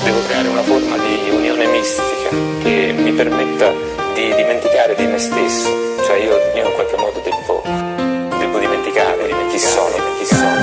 Devo creare una forma di unione mistica che mi permetta di dimenticare di me stesso, cioè io in qualche modo devo dimenticare chi sono.